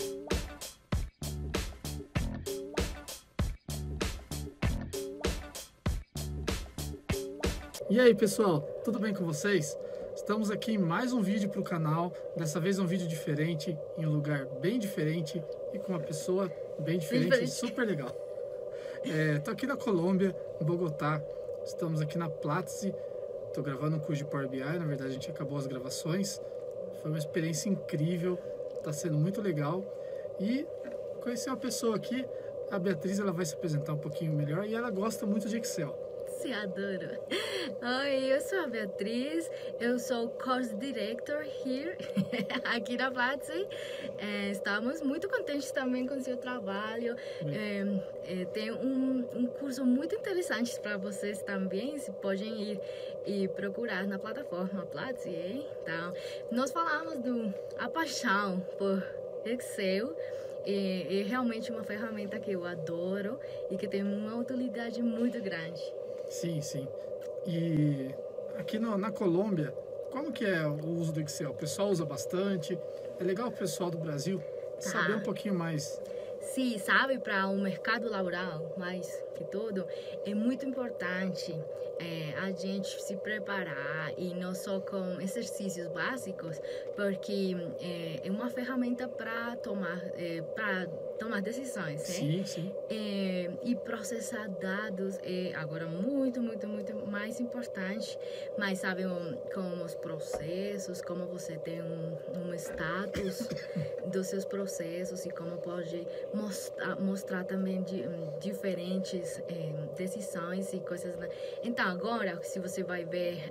E aí pessoal, tudo bem com vocês? Estamos aqui em mais um vídeo para o canal, dessa vez é um vídeo diferente, em um lugar bem diferente e com uma pessoa bem diferente e super legal. Estou aqui na Colômbia, em Bogotá, estamos aqui na Platzi, estou gravando um curso de Power BI, na verdade a gente acabou as gravações, foi uma experiência incrível, está sendo muito legal e conheci uma pessoa aqui, a Beatriz, ela vai se apresentar um pouquinho melhor e ela gosta muito de Excel. Sim, adoro. Oi, eu sou a Beatriz, eu sou Course Director here, aqui na Platzi. Estamos muito contentes também com o seu trabalho. Tem um curso muito interessante para vocês também, se podem ir e procurar na plataforma Platzi. Então, nós falamos da paixão por Excel. É realmente uma ferramenta que eu adoro e que tem uma utilidade muito grande. Sim, sim. E aqui na Colômbia, como que é o uso do Excel? O pessoal usa bastante? É legal o pessoal do Brasil saber um pouquinho mais. Sim, sabe, para o mercado laboral, mais que tudo, é muito importante a gente se preparar e não só com exercícios básicos, porque é uma ferramenta para tomar decisões, né? Sim, sim. E processar dados é agora muito mais importante, mas sabe, com os processos, como você tem um status dos seus processos e como pode mostrar também diferentes decisões e coisas. Então agora, se você vai ver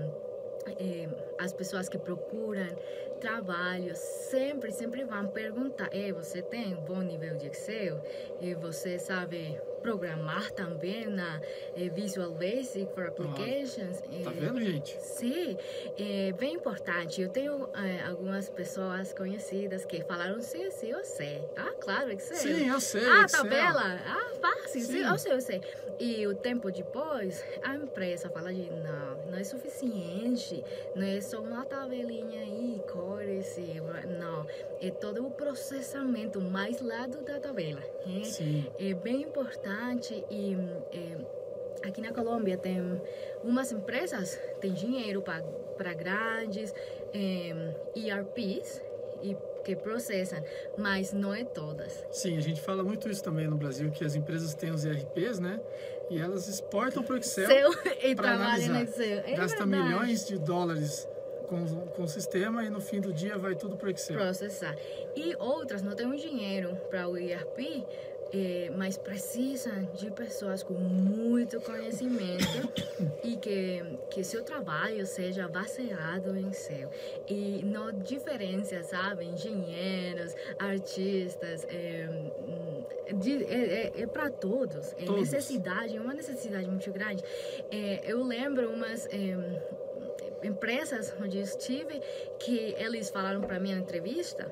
as pessoas que procuram trabalho sempre vão perguntar: você tem um bom nível de Excel? E você sabe programar também na Visual Basic for Applications? Tá vendo, gente? Sim, é bem importante. Eu tenho algumas pessoas conhecidas que falaram: sim, eu sei. Ah, claro, Excel. Sim, eu sei. Excel. Tabela. Fácil. Sim, eu sei. E o tempo depois, a empresa fala de não é suficiente, não é só uma tabelinha aí, cores, não. É todo o processamento mais lado da tabela. Sim. É bem importante e aqui na Colômbia tem umas empresas que têm dinheiro para grandes ERPs e que processam, mas não é todas. Sim, a gente fala muito isso também no Brasil, que as empresas têm os ERPs, né? E elas exportam para o Excel para analisar. Gasta milhões de dólares com o sistema e no fim do dia vai tudo para o Excel. Processar. E outras não têm dinheiro para o ERP, mas precisam de pessoas com muito conhecimento e que seu trabalho seja baseado em Excel. E não diferença, sabe? Engenheiros, artistas, é para todos. Uma necessidade muito grande. Eu lembro umas empresas onde eu estive que eles falaram para mim na entrevista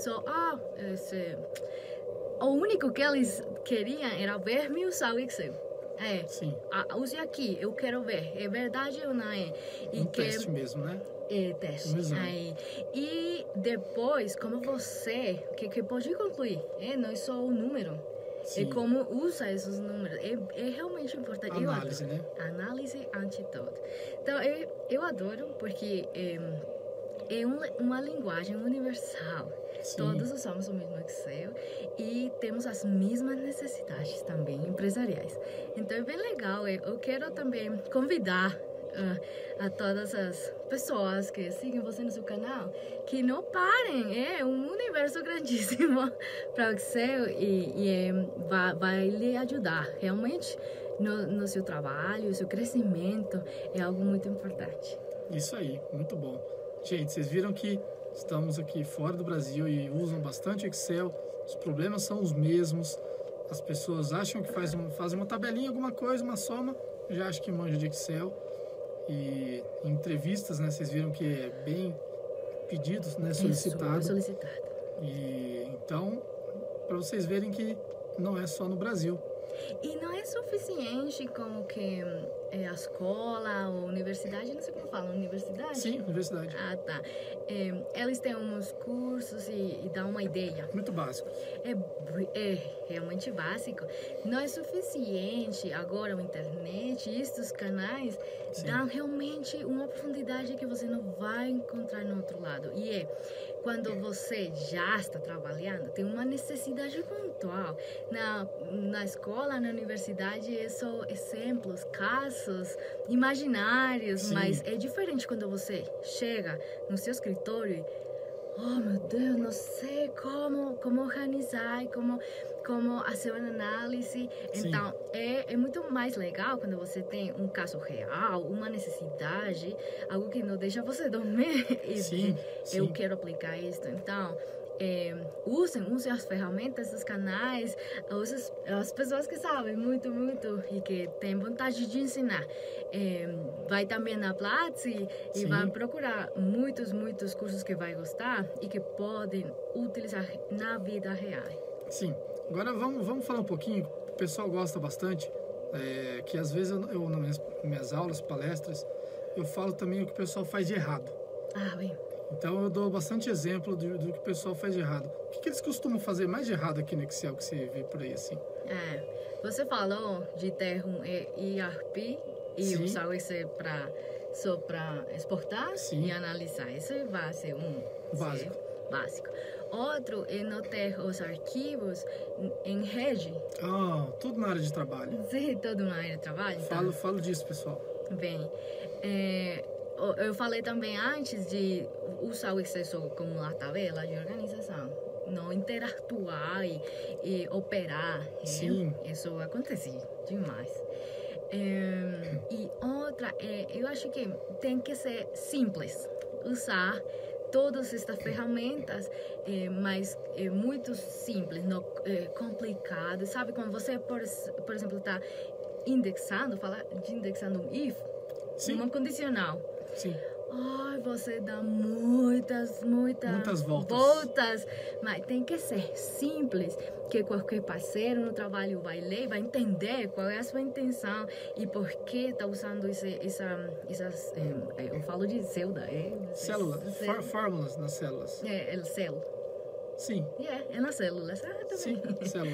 o único que eles queriam era ver-me usar o Excel. Sim. Use aqui, eu quero ver. É verdade ou não é? Teste mesmo, né? Teste. E depois, como você, que pode concluir, não é só o número. Sim. É como usa esses números. É realmente importante. Análise, né? Análise ante tudo. Então, eu adoro porque é uma linguagem universal. Sim. Todos usamos o mesmo Excel e temos as mesmas necessidades também empresariais. Então é bem legal. Eu quero também convidar a todas as pessoas que seguem você no seu canal que não parem. É um universo grandíssimo para o Excel e vai lhe ajudar realmente no seu trabalho, no seu crescimento. É algo muito importante. Isso aí, muito bom. Gente, vocês viram que estamos aqui fora do Brasil e usam bastante Excel, os problemas são os mesmos, as pessoas acham que fazem uma tabelinha, alguma coisa, uma soma, já acham que manja de Excel. E em entrevistas, né, vocês viram que é bem pedido, né, solicitado. Solicitado. E então, para vocês verem que não é só no Brasil. E não é suficiente como que a escola ou universidade, não sei como fala, universidade? Sim, universidade. Ah, tá. Eles têm uns cursos e dão uma ideia. Muito básico. É realmente básico. Não é suficiente agora a internet e estes canais dão realmente uma profundidade que você não vai encontrar no outro lado. E quando você já está trabalhando, tem uma necessidade pontual. Na escola, na universidade, são exemplos, casos imaginários, Sim. mas é diferente quando você chega no seu escritório e, oh meu Deus, não sei como organizar, como fazer uma análise. Sim. Então, é muito mais legal quando você tem um caso real, uma necessidade, algo que não deixa você dormir. E Sim, eu sim. quero aplicar isso. Então, usem as ferramentas dos canais, usem as pessoas que sabem muito e que têm vontade de ensinar. Vai também na Platzi e Sim. vai procurar muitos cursos que vai gostar e que podem utilizar na vida real. Sim. Agora vamos falar um pouquinho, o pessoal gosta bastante, que às vezes eu nas minhas aulas, palestras, eu falo também o que o pessoal faz de errado. Ah, bem. Então eu dou bastante exemplo do que o pessoal faz de errado. O que eles costumam fazer mais de errado aqui no Excel que você vê por aí assim? Você falou de ter um ERP e Sim. usar o Excel só para exportar Sim. e analisar. Isso vai ser básico. Outro é não ter os arquivos em rede. Tudo na área de trabalho. Sim, todo na área de trabalho. Então, Falo disso, pessoal. Bem, eu falei também antes de usar o Excel só como uma tabela de organização. Não interatuar e operar. Sim. Isso acontece demais. E outra, eu acho que tem que ser simples. Usar todas estas ferramentas, mas muito simples, não complicado. Sabe, quando você, por exemplo, está indexando, falar de indexando um if, Sim. uma condicional. Sim. Você dá muitas voltas, mas tem que ser simples, que qualquer parceiro no trabalho vai ler, vai entender qual é a sua intenção e por que está usando essas, eu falo de célula, fórmulas nas células. É célula. Sim. É nas células, também. Sim, célula.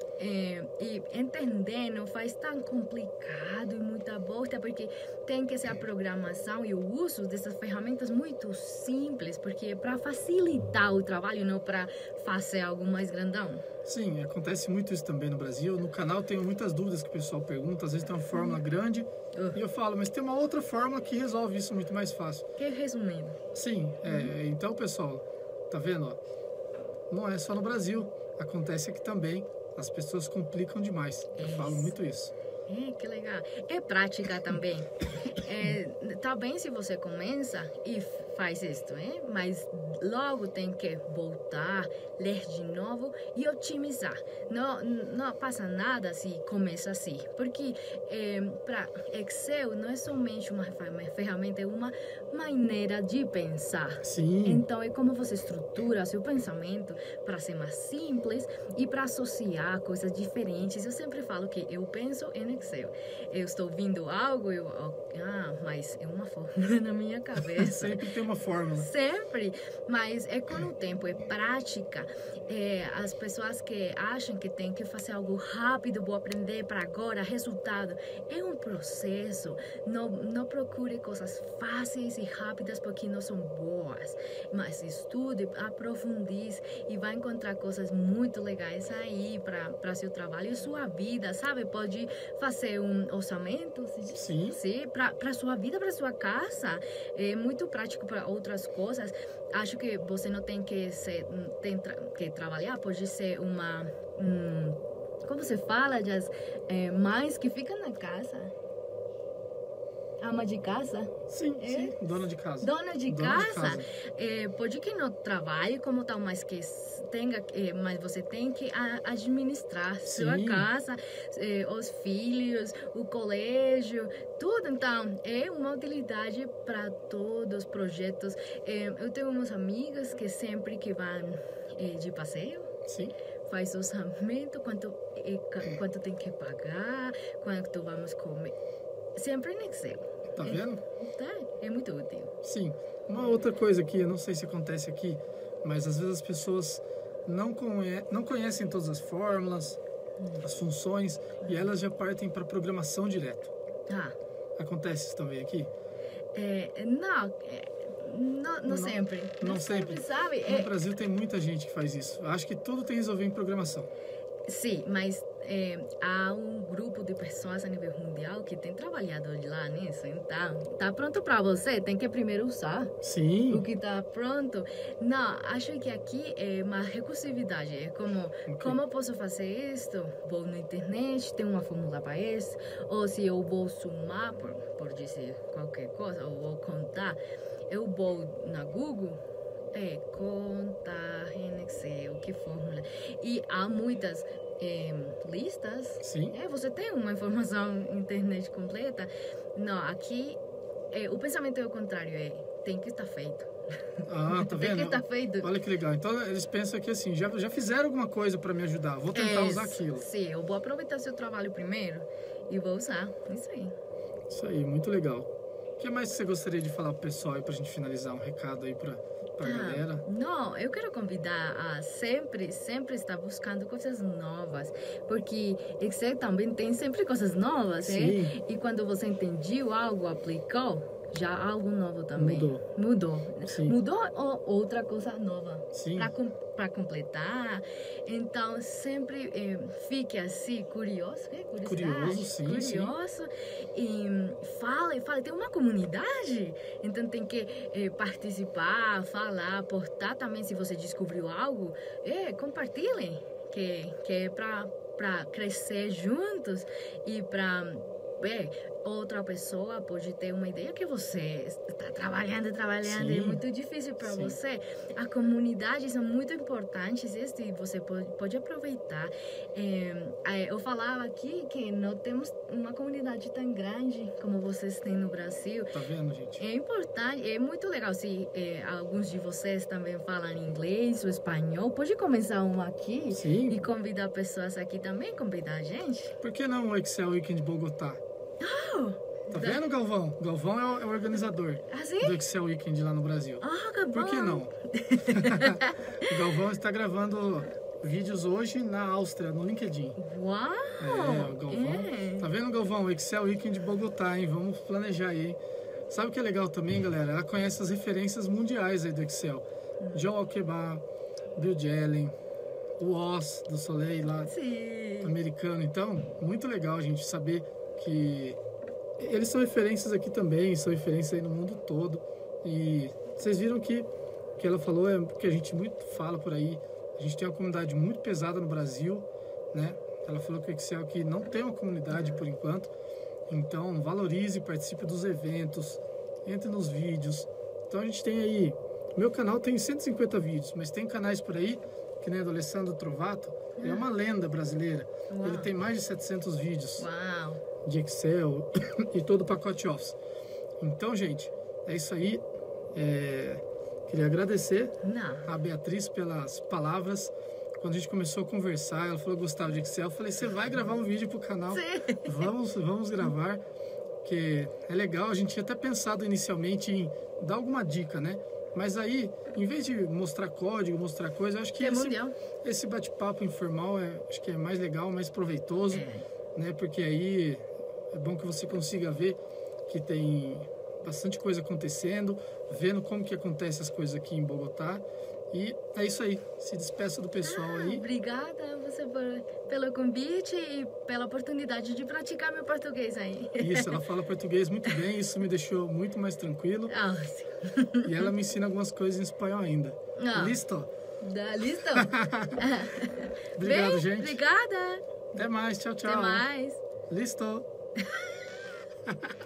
E entender não faz tão complicado e muita volta, porque tem que ser a programação e o uso dessas ferramentas muito simples, porque é para facilitar o trabalho, não para fazer algo mais grandão. Sim, acontece muito isso também no Brasil. No canal tenho muitas dúvidas que o pessoal pergunta, às vezes tem uma fórmula grande e eu falo, mas tem uma outra fórmula que resolve isso muito mais fácil. Que resumindo. Sim, então pessoal, tá vendo? Ó, não é só no Brasil, acontece aqui também. As pessoas complicam demais. Eu falo muito isso. Que legal. É prática também. Tá bem se você começa e faz isso, mas logo tem que voltar, ler de novo e otimizar. Não passa nada se começa assim, porque para Excel não é somente uma ferramenta, é uma maneira de pensar. Sim. Então é como você estrutura seu pensamento para ser mais simples e para associar coisas diferentes. Eu sempre falo que eu penso em Excel. Eu estou vendo algo, mas é uma fórmula na minha cabeça. Sempre tem uma fórmula. Sempre, mas com o tempo, é prática. As pessoas que acham que tem que fazer algo rápido, vou aprender para agora, resultado. É um processo. Não procure coisas fáceis e rápidas porque não são boas. Mas estude, aprofundize e vai encontrar coisas muito legais aí para seu trabalho e sua vida, sabe? Pode fazer um orçamento, sim, para sua vida, para sua casa. É muito prático para outras coisas. Acho que você não tem que trabalhar, pode ser uma como você fala, das mães que ficam na casa. Ama de casa? Sim, dona de casa. Dona de casa. Pode que não trabalhe como tal, mas que mas você tem que administrar sua casa, os filhos, o colégio, tudo. Então, é uma utilidade para todos os projetos. Eu tenho umas amigas que sempre que vão de passeio, faz orçamento, quanto tem que pagar, quanto vamos comer. sempre em Excel. Tá vendo? É muito útil. Sim. Uma outra coisa que eu não sei se acontece aqui, mas às vezes as pessoas não conhecem todas as fórmulas, as funções, e elas já partem para programação direto. Acontece isso também aqui? Não sempre. Não sempre, sabe? No Brasil tem muita gente que faz isso. Acho que tudo tem resolver em programação. Sim, mas há um grupo de pessoas a nível mundial que tem trabalhado lá nisso. Então, tá pronto para você? Tem que primeiro usar. Sim. O que está pronto. Não, acho que aqui é uma recursividade. É como eu posso fazer isto? Vou na internet, tem uma fórmula para isso. Ou se eu vou somar, por dizer qualquer coisa, ou vou contar, eu vou na Google, contar em Excel, que fórmula. E há muitas listas. Sim. Você tem uma informação na internet completa. Não, aqui o pensamento é o contrário, tem que estar feito. Tá vendo? Tem que estar feito. Olha que legal. Então eles pensam que assim, já fizeram alguma coisa para me ajudar, vou tentar usar aquilo. Sim, eu vou aproveitar o seu trabalho primeiro e vou usar. Isso aí. Isso aí, muito legal. O que mais você gostaria de falar pro pessoal aí pra gente finalizar um recado aí pra galera? Não, eu quero convidar a sempre estar buscando coisas novas, porque Excel também tem sempre coisas novas, Sim. E quando você entendeu algo, aplicou, já algo novo também. Mudou. Sim. Mudou ou outra coisa nova. Sim. Para completar. Então, sempre fique assim, curioso. Curioso, sim. Curioso. E fala. Tem uma comunidade. Então, tem que participar, falar, aportar também. Se você descobriu algo, compartilhem. Que é para crescer juntos e para outra pessoa pode ter uma ideia que você está trabalhando, Sim. é muito difícil para Sim. você. A comunidade são muito importantes e você pode aproveitar. Eu falava aqui que não temos uma comunidade tão grande como vocês têm no Brasil. Tá vendo, gente? É importante, é muito legal se alguns de vocês também falam inglês ou espanhol. Pode começar um aqui. Sim. E convidar pessoas aqui também, convidar a gente. Por que não o Excel Weekend Bogotá? Tá vendo, Galvão? Galvão é o organizador do Excel Weekend lá no Brasil. Galvão. Por que não? O Galvão está gravando vídeos hoje na Áustria, no LinkedIn. Uau! O Galvão. Tá vendo, Galvão? O Excel Weekend Bogotá, hein? Vamos planejar aí, hein? Sabe o que é legal também, galera? Ela conhece as referências mundiais aí do Excel. Joe Alquebar, Bill Jelen, o Oz do Soleil lá, americano. Então, muito legal a gente saber que eles são referências aqui também, são referências aí no mundo todo. E vocês viram que o que ela falou é que a gente muito fala por aí. A gente tem uma comunidade muito pesada no Brasil, né? Ela falou que o Excel aqui não tem uma comunidade por enquanto. Então, valorize, participe dos eventos, entre nos vídeos. Então, a gente tem aí... Meu canal tem 150 vídeos, mas tem canais por aí, que nem do Alessandro Trovato, é uma lenda brasileira. Uau. Ele tem mais de 700 vídeos. Uau. De Excel e todo o pacote Office. Então, gente, é isso aí. Queria agradecer a Beatriz pelas palavras. Quando a gente começou a conversar, ela falou que gostava de Excel. Eu falei, você vai gravar um vídeo pro canal? Sim. Vamos gravar, que é legal. A gente tinha até pensado inicialmente em dar alguma dica, né? Mas aí, em vez de mostrar código, mostrar coisa, eu acho que esse bate-papo informal acho que é mais legal, mais proveitoso, né? Porque aí é bom que você consiga ver que tem bastante coisa acontecendo, vendo como que acontece as coisas aqui em Bogotá. E é isso aí. Se despeça do pessoal aí. Obrigada a você pelo convite e pela oportunidade de praticar meu português aí. Isso, ela fala português muito bem, isso me deixou muito mais tranquilo. Sim. E ela me ensina algumas coisas em espanhol ainda. Listo? Listo? Obrigado, gente. Obrigada. Até mais, tchau, tchau. Até mais. Listo.